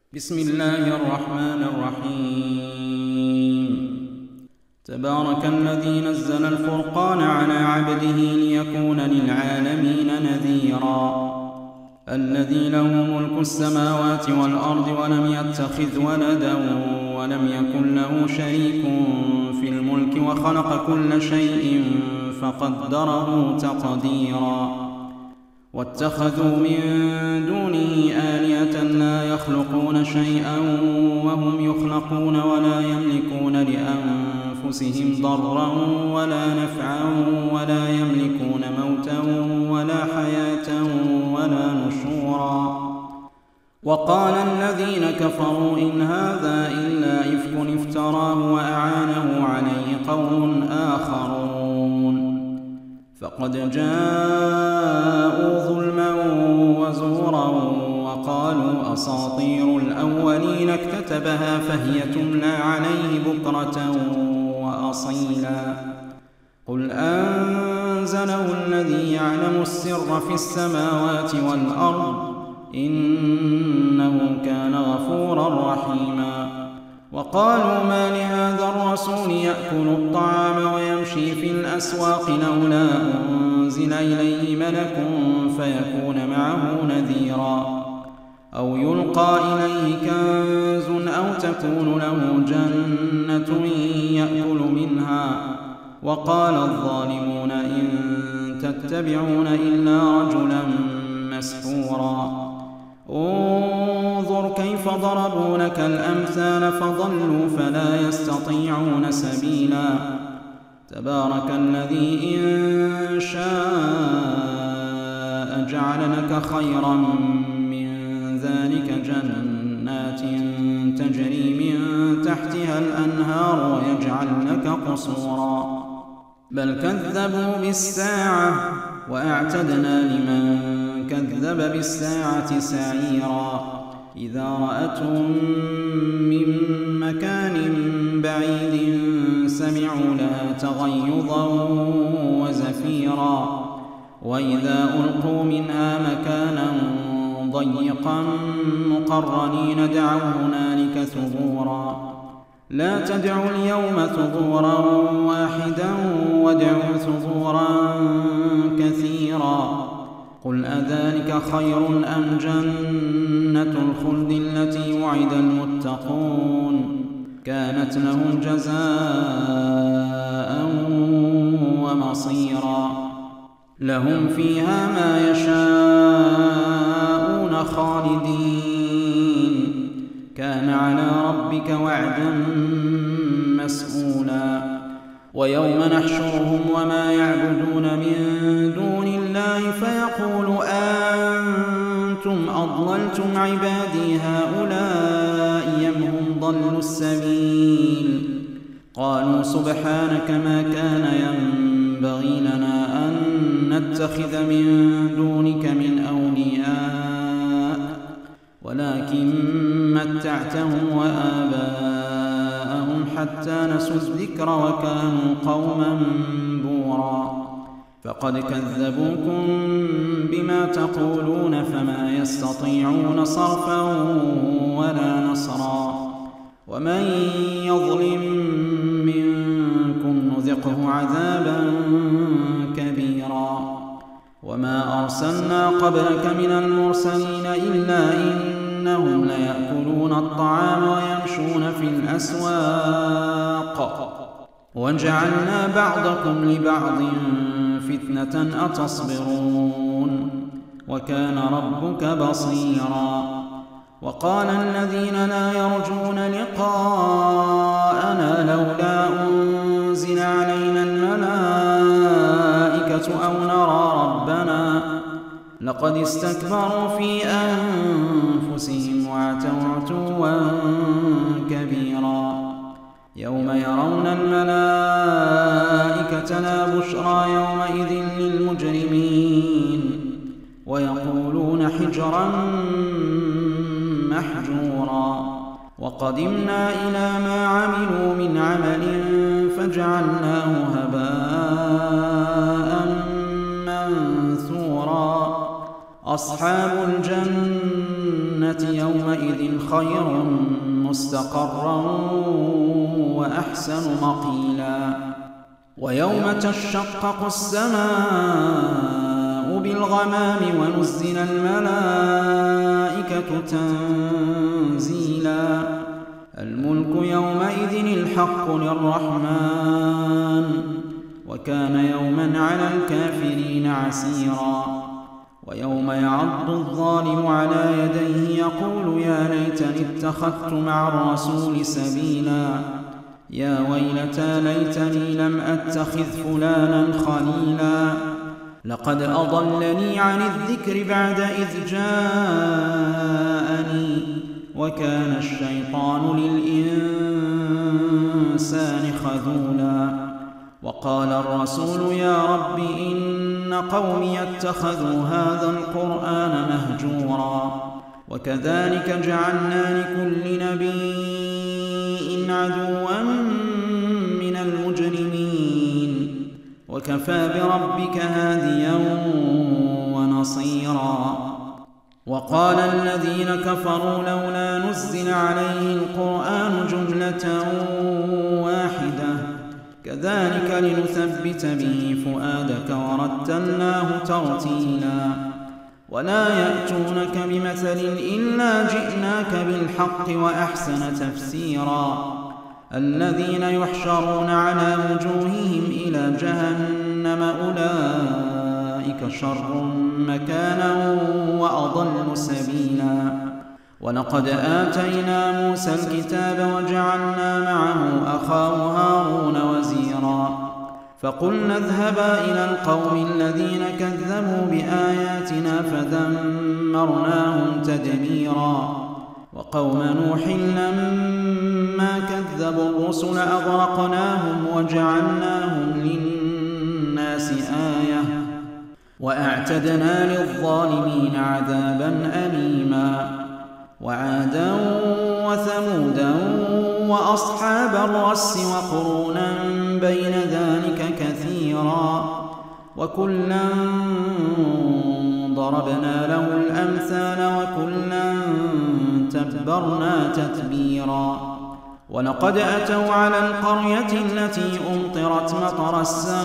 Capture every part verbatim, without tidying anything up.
بسم الله الرحمن الرحيم. تبارك الذي نزل الفرقان على عبده ليكون للعالمين نذيرا. الذي له ملك السماوات والأرض ولم يتخذ ولدا ولم يكن له شريك في الملك وخلق كل شيء فقدره تقديرا. واتخذوا من دونه آلهة لا يخلقون شيئا وهم يخلقون ولا يملكون لأنفسهم ضرا ولا نفعا ولا يملكون موتا ولا حياة ولا نشورا. وقال الذين كفروا إن هذا إلا إفك افتراه وأعانه عليه قوم آخرون فقد جاءوا ظلما وزورا وقالوا أساطير الأولين اكتتبها فهي تملى عليه بكرة وأصيلا. قل أنزله الذي يعلم السر في السماوات والأرض إنه كان غفورا رحيما. وقالوا ما لهذا الرسول يأكل الطعام ويمشي في الأسواق لولا أنزل إليه ملك فيكون معه نذيرا أو يلقى إليه كنز أو تكون له جنة يأكل منها. وقال الظالمون إن تتبعون إلا رجلا مسحورا. انظر كيف ضربوا لك الأمثال فضلوا فلا يستطيعون سبيلا. تبارك الذي إن شاء جعل لك خيرا من ذلك جنات تجري من تحتها الأنهار ويجعل لك قصورا. بل كذبوا بالساعة وأعتدنا لمن كذب بالساعة سعيرا. إذا رأتهم من مكان بعيد سمعوا لها تغيظا وزفيرا. وإذا ألقوا منها مكانا ضيقا مقرنين دعوا هنالك ثبورا. لا تدعوا اليوم ثبورا واحدا وادعوا ثبورا كثيرا. قل أذلك خير أم جنة الخلد التي وعد المتقون كانت لهم جزاء ومصيرا. لهم فيها ما يشاءون خالدين كان على ربك وعدا مسئولا. ويوم نحشرهم وما يعبدون من دون الله فيقول أنتم أضللتم عبادي هؤلاء أم هم ضلوا السبيل. قالوا سبحانك ما كان ينبغي لنا أن نتخذ من دونك من أولياء ولكن متعتهم وآباءهم حتى نسوا الذكر وكانوا قوما بورا. فقد كذبوكم بما تقولون فما يستطيعون صرفا ولا نصرا. ومن يظلم منكم نذقه عذابا كبيرا. وما أرسلنا قبلك من المرسلين إلا إنهم ليأكلون الطعام ويمشون في الأسواق وجعلنا بعضكم لبعض فتنة أتصبرون وكان ربك بصيرا. وقال الذين لا يرجون لقاءنا لولا أنزل علينا الملائكة أو نرى ربنا لقد استكبروا في أنفسهم وعتوا عتوا كبيرا. يوم يرون الملائكة لا بشرى يومئذ للمجرمين ويقولون حجرا محجورا. وقدمنا إلى ما عملوا من عمل فجعلناه هباء منثورا. أصحاب الجنة يومئذ خير مستقرا وأحسن مقيلا ويوم تشقق السماء بالغمام ونزل الملائكة تنزيلا الملك يومئذ الحق للرحمن وكان يوما على الكافرين عسيرا ويوم يعض الظالم على يديه يقول يا ليتني اتخذت مع الرسول سبيلا يا ويلتى ليتني لم أتخذ فلانا خليلا لقد أضلني عن الذكر بعد إذ جاءني وكان الشيطان للإنسان خذولا وقال الرسول يا رب إن قومي اتخذوا هذا القرآن مهجورا وكذلك جعلنا لكل نبي عدوا من المجرمين وكفى بربك هاديا ونصيرا وقال الذين كفروا لولا نزل عليه القرآن جملة واحدة كذلك لنثبت به فؤادك ورتلناه ترتيلا ولا يأتونك بمثل إلا جئناك بالحق وأحسن تفسيرا الذين يحشرون على وجوههم إلى جهنم أولئك شر مكانا وأضل سبيلا ولقد آتينا موسى الكتاب وجعلنا معه أخاه هارون وزيرا فقلنا اذهبا إلى القوم الذين كذبوا بآياتنا فدمرناهم تدميرا وقوم نوح لما كذبوا الرسل أغرقناهم وجعلناهم للناس آية وأعتدنا للظالمين عذابا أليما وعادا وثمودا وأصحاب الرس وقرونا بين ذلك كثيرا وكلا ضربنا له الأمثال وكلا تبرنا تتبيرا ولقد أتوا على القرية التي أمطرت مطر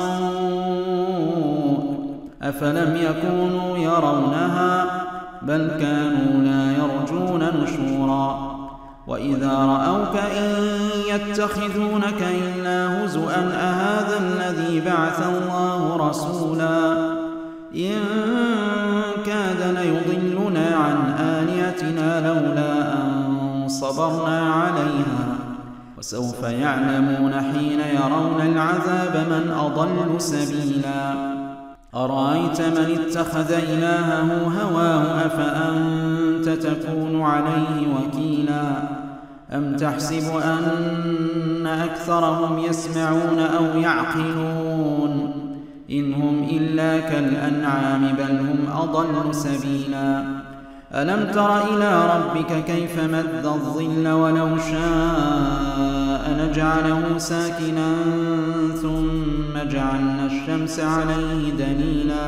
السوء أفلم يكونوا يرونها بل كانوا لا يرجون نشورا وإذا رأوك إن يتخذونك إلا هزؤا أهذا الذي بعث الله رسولا إن كاد ليضلنا عن آلهتنا لولا أن صبرنا عليها وسوف يعلمون حين يرون العذاب من أضل سبيلا أرأيت من اتخذ إلهه هواه أفأنت تكون عليه وكيلا أم تحسب أن أكثرهم يسمعون أو يعقلون إن هم إلا كالأنعام بل هم أضل سبيلا ألم تر إلى ربك كيف مد الظل ولو شاء نجعله ساكنا ثم جعلنا الشمس عليه دليلا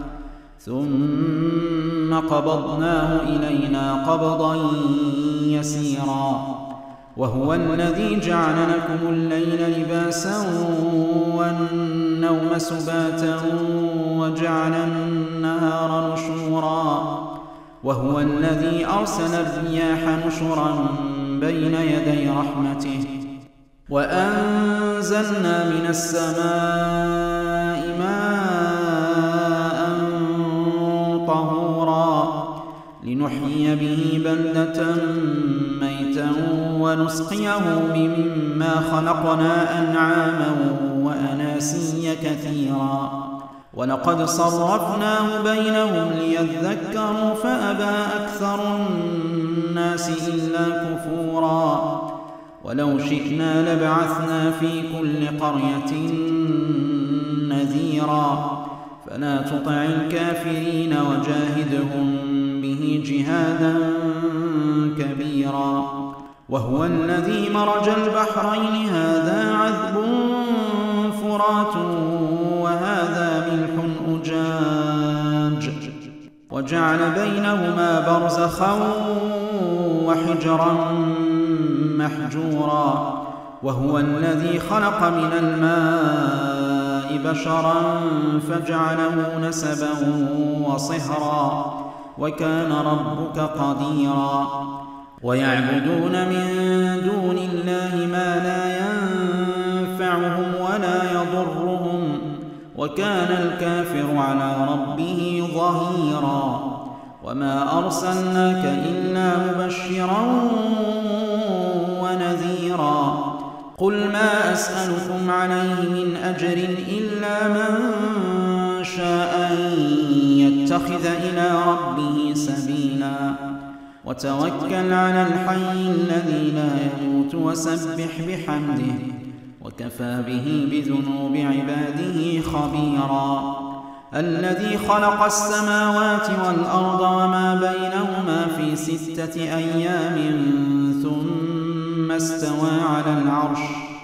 ثم قبضناه إلينا قبضا يسيرا وهو الذي جعل لكم الليل لباسا والنوم سباتا وجعل النهار نشورا وهو الذي أرسل الرياح نشرا بين يدي رحمته وأنزلنا من السماء ماء طهورا لنحيي به بلدة ميتا ونسقيه مما خلقنا أنعاما وأناسيا كثيرا ولقد صرفناه بينهم ليذكروا فأبى أكثر الناس إلا كفورا ولو شئنا لبعثنا في كل قرية نذيرا فلا تطع الكافرين وجاهدهم به جهادا كبيرا وهو الذي مرج البحرين هذا عذب فرات وهذا ملح أجاج وجعل بينهما برزخا وحجرا محجورا وهو الذي خلق من الماء بشرا فجعله نسبا وصهرا وكان ربك قديرا ويعبدون من دون الله ما لا ينفعهم ولا يضرهم وكان الكافر على ربه ظهيرا وما أرسلناك إلا مبشرا ونذيرا قل ما أسألكم عليه من أجر إلا من شاء أن يتخذ إلى ربه سبيلا وتوكل على الحي الذي لا يموت وسبح بحمده وكفى به بذنوب عباده خبيرا الذي خلق السماوات والأرض وما بينهما في ستة أيام ثم استوى على العرش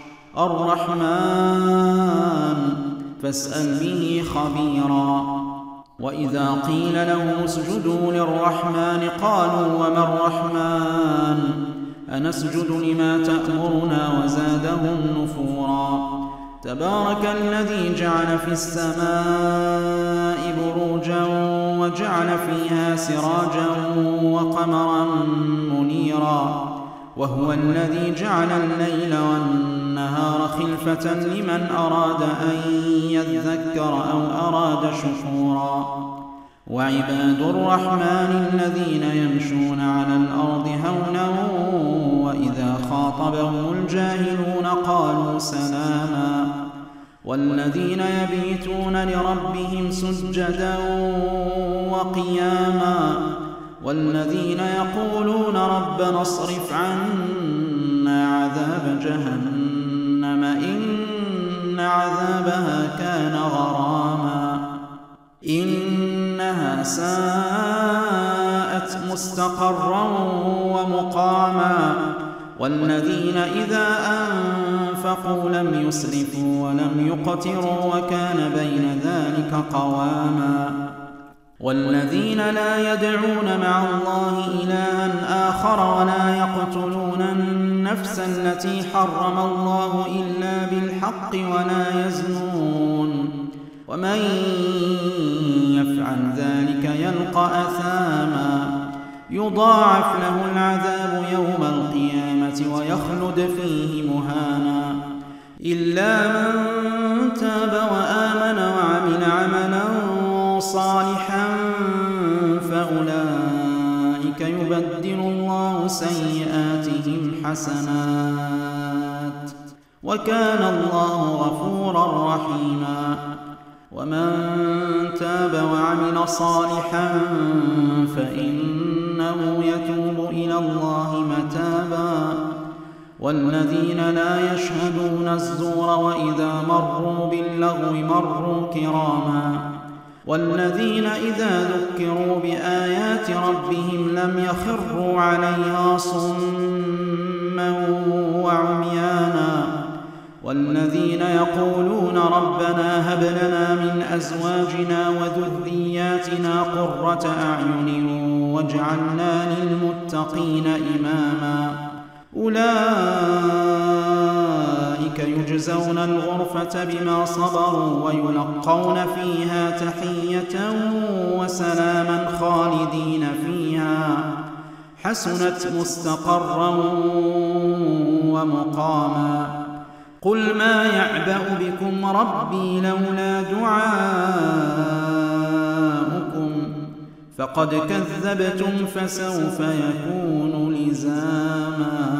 الرحمن فاسأل به خبيرا وإذا قيل لهم اسجدوا للرحمن قالوا وما الرحمن أنسجد لما تأمرنا وزادهم نفورا تبارك الذي جعل في السماء بروجا وجعل فيها سراجا وقمرا منيرا وهو الذي جعل الليل والنهار خلفة لمن أراد أن يذكر أو أراد شكورا وعباد الرحمن الذين يمشون على الأرض هونا وإذا خاطبهم الجاهلون قالوا سلاما والذين يبيتون لربهم سجدا وقياما والذين يقولون ربنا اصرف عنا عذاب جهنم إن عذابها كان غراما إنها ساءت مستقرا ومقاما والذين إذا أنفقوا لم يسرفوا ولم يقتروا وكان بين ذلك قواما والذين لا يدعون مع الله إلها آخر ولا يقتلون النفس التي حرم الله إلا بالحق ولا يزنون ومن يفعل ذلك يلقى أثاما يضاعف له العذاب يوم القيامة ويخلد فيه مهانا إلا من تاب وآمن وعمل عملا صالحا فأولئك يبدل الله سيئاتهم حسنات وكان الله غفورا رحيما ومن تاب وعمل صالحا فإنه يتوب إلى الله متابا والذين لا يشهدون الزور وإذا مروا باللغو مروا كراما والذين إذا ذكروا بآيات ربهم لم يخروا عليها صما وعميانا والذين يقولون ربنا هب لنا من أزواجنا وذرياتنا قرة أعين واجعلنا للمتقين إماما أولئك يجزون الغرفة بما صبروا ويلقون فيها تحية وسلاما خالدين فيها حسنت مستقرا ومقاما قل ما يعبأ بكم ربي لولا دعاؤكم فقد كذبتم فسوف يكون لزاما